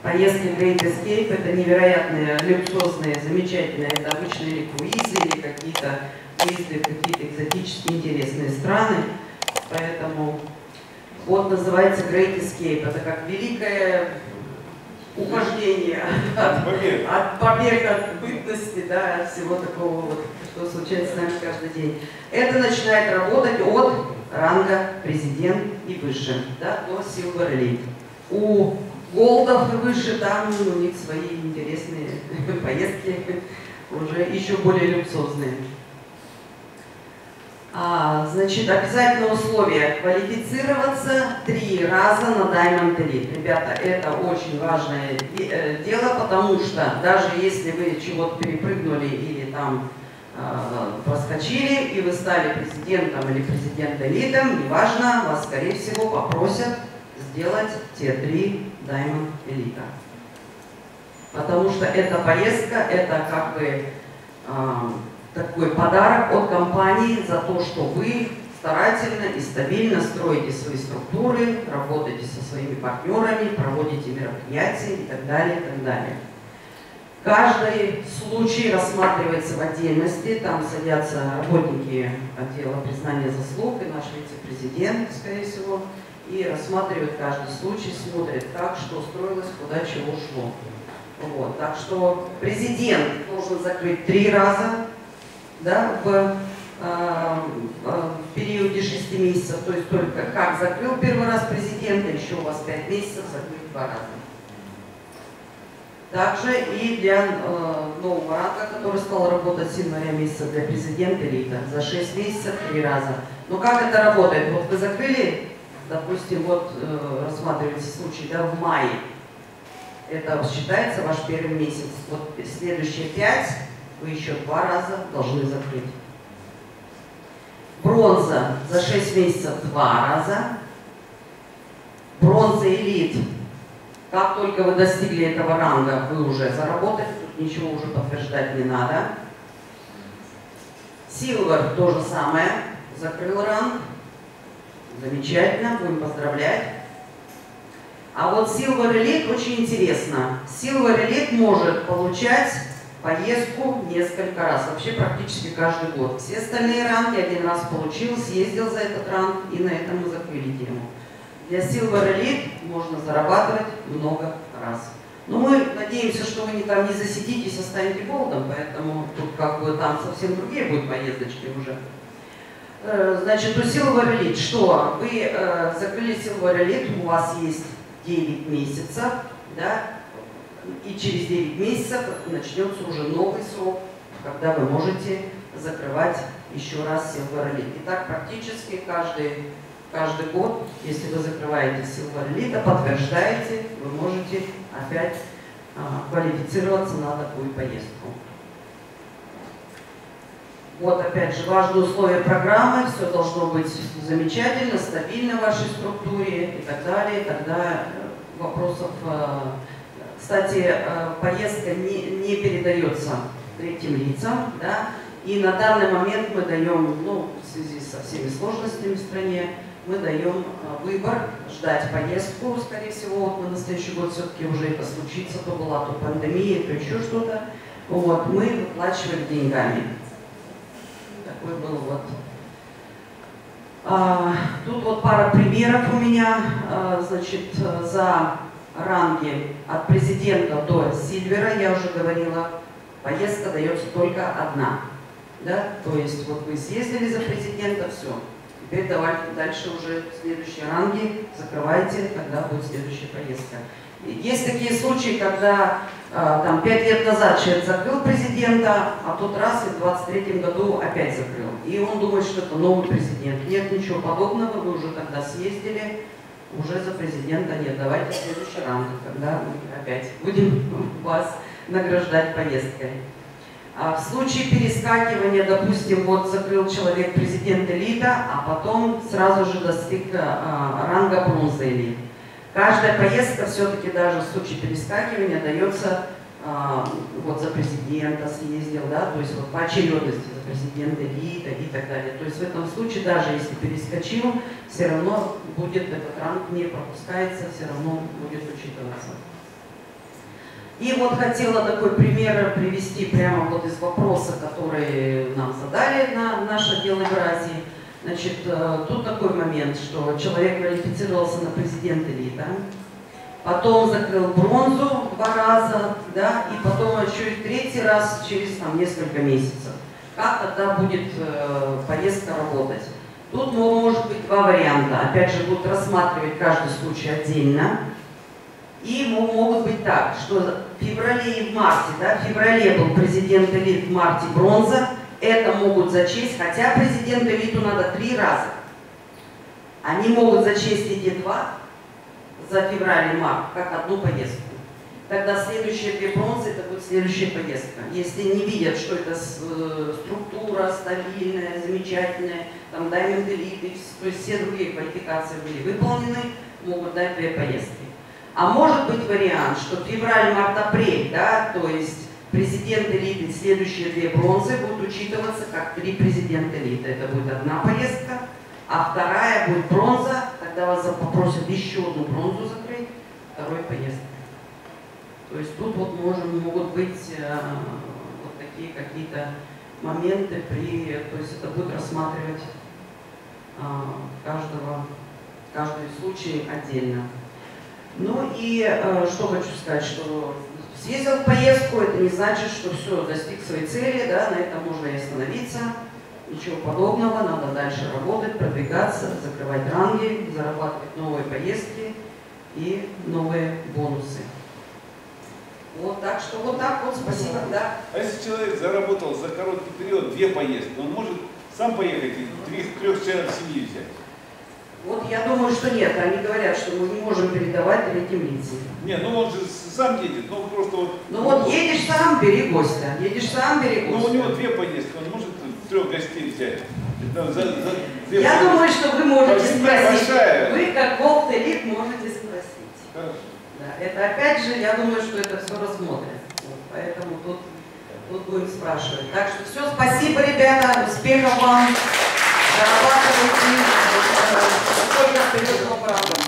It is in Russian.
Поездки Great Escape — это невероятные, люксозные, замечательные, это обычно или круизы, или какие-то выезды в какие-то экзотические интересные страны. Поэтому вот называется Great Escape. Это как великое ухождение от побега, от бытности, да, от всего такого, вот, что случается с нами каждый день. Это начинает работать от ранга президент и выше, да, до Silver Elite. У голдов и выше там у них свои интересные поездки, уже еще более люксозные. Значит, обязательное условие — квалифицироваться 3 раза на Diamond Elite. Ребята, это очень важное дело, потому что даже если вы чего-то перепрыгнули или там проскочили, и вы стали президентом или президент-элитом, неважно, вас, скорее всего, попросят сделать те 3 Diamond Elite. Потому что эта поездка — это как бы такой подарок от компании за то, что вы старательно и стабильно строите свои структуры, работаете со своими партнерами, проводите мероприятия и так далее, и так далее. Каждый случай рассматривается в отдельности, там садятся работники отдела признания заслуг и наш вице-президент, скорее всего, и рассматривают каждый случай, смотрят, как, что строилось, куда, чего шло. Вот. Так что президент должен закрыть 3 раза, да, в периоде 6 месяцев, то есть только как закрыл первый раз президента, еще у вас 5 месяцев закрыть 2 раза. Также и для нового ранга, который стал работать с января месяца для президента элита, за 6 месяцев 3 раза. Но как это работает? Вот вы закрыли, допустим, вот рассматриваете случай, да, в мае. Это считается ваш первый месяц. Вот следующие 5 вы еще 2 раза должны закрыть. Бронза за 6 месяцев 2 раза. Бронза элит. Как только вы достигли этого ранга, вы уже заработали, тут ничего уже подтверждать не надо. Silver то же самое. Закрыл ранг. Замечательно, будем поздравлять. А вот Silver Elite очень интересно. Silver Elite может получать поездку несколько раз, вообще практически каждый год. Все остальные ранги 1 раз получил, съездил за этот ранг, и на этом мы закрыли тему. Для Silver Elite можно зарабатывать много раз. Но мы надеемся, что вы там не засидитесь, а станете голдом, поэтому тут как бы там совсем другие будут поездочки уже. Значит, у Silver Elite что? Вы закрыли Silver Elite, у вас есть 9 месяцев, да? И через 9 месяцев начнется уже новый срок, когда вы можете закрывать еще раз Silver Elite. И так практически каждый год, если вы закрываете Silver Elite, подтверждаете, вы можете опять квалифицироваться на такую поездку. Вот опять же важные условия программы, все должно быть замечательно, стабильно в вашей структуре и так далее. Тогда вопросов... Кстати, поездка не передается третьим лицам, да, и на данный момент мы даем, ну, в связи со всеми сложностями в стране, мы даем выбор ждать поездку, скорее всего, вот на следующий год все-таки уже это случится, то была то пандемия, то еще что-то, вот, мы выплачиваем деньгами. Такой был вот. Тут вот пара примеров у меня, значит, за ранги от президента до Сильвера, я уже говорила, поездка дается только одна. Да? То есть вот вы съездили за президента, все. Теперь давайте дальше уже следующие ранги закрывайте, когда будет следующая поездка. Есть такие случаи, когда там 5 лет назад человек закрыл президента, а тот раз и в 23-м году опять закрыл. И он думает, что это новый президент. Нет ничего подобного, вы уже тогда съездили, уже за президента нет. Давайте следующий ранг, когда мы опять будем вас награждать поездкой. А в случае перескакивания, допустим, вот закрыл человек президент элита, а потом сразу же достиг ранга бронза элит. Каждая поездка все-таки даже в случае перескакивания дается вот за президента съездил, да, то есть вот по очередности за президента элита и так далее. То есть в этом случае даже если перескочил, все равно будет этот ранг не пропускается, все равно будет учитываться. И вот хотела такой пример привести прямо вот из вопроса, который нам задали на наш отдел Евразии. Значит, тут такой момент, что человек квалифицировался на президента элита, потом закрыл бронзу 2 раза, да, и потом еще и 3-й раз через там, несколько месяцев. Как тогда будет поездка работать? Тут может быть 2 варианта. Опять же, будут рассматривать каждый случай отдельно. И могут быть так, что в феврале и в марте, да, в феврале был президент элит, в марте бронза, это могут зачесть, хотя президент элиту надо 3 раза. Они могут зачесть эти 2 за февраль и март, как одну поездку. Тогда следующие 2 бронзы, это будет следующая поездка. Если не видят, что это структура стабильная, замечательная, там Diamond Elite, то есть все другие квалификации были выполнены, могут дать 2 поездки. А может быть вариант, что февраль, март, апрель, да, то есть президент элиты, следующие 2 бронзы будут учитываться как 3 президента элиты. Это будет 1 поездка, а 2-я будет бронза, тогда вас попросят еще 1 бронзу закрыть, 2-й поездкой. То есть тут вот могут быть вот такие какие-то моменты, то есть это будет рассматривать каждый случай отдельно. Ну и что хочу сказать, что съездил в поездку, это не значит, что все, достиг своей цели, да, на этом можно и остановиться. Ничего подобного, надо дальше работать, продвигаться, закрывать ранги, зарабатывать новые поездки и новые бонусы. Вот так что вот так вот, спасибо, да. А если человек заработал за короткий период 2 поездки, он может сам поехать и 3 членов семьи взять? Вот я думаю, что нет. Они говорят, что мы не можем передавать 3 лицам. Не, ну он же сам едет, ну просто вот... Ну вот едешь сам, бери гостя. Едешь сам, бери гостя. Ну у него 2 поездки, он может 3 гостей взять. Я думаю, что вы можете спросить. Большая. Вы, как Gold-элит, можете спросить. Хорошо. Да, это опять же, я думаю, что это все рассмотрят. Вот, поэтому тут будем спрашивать. Так что все, спасибо, ребята, успехов вам. Зарабатывайте, сколько вперед вам правда.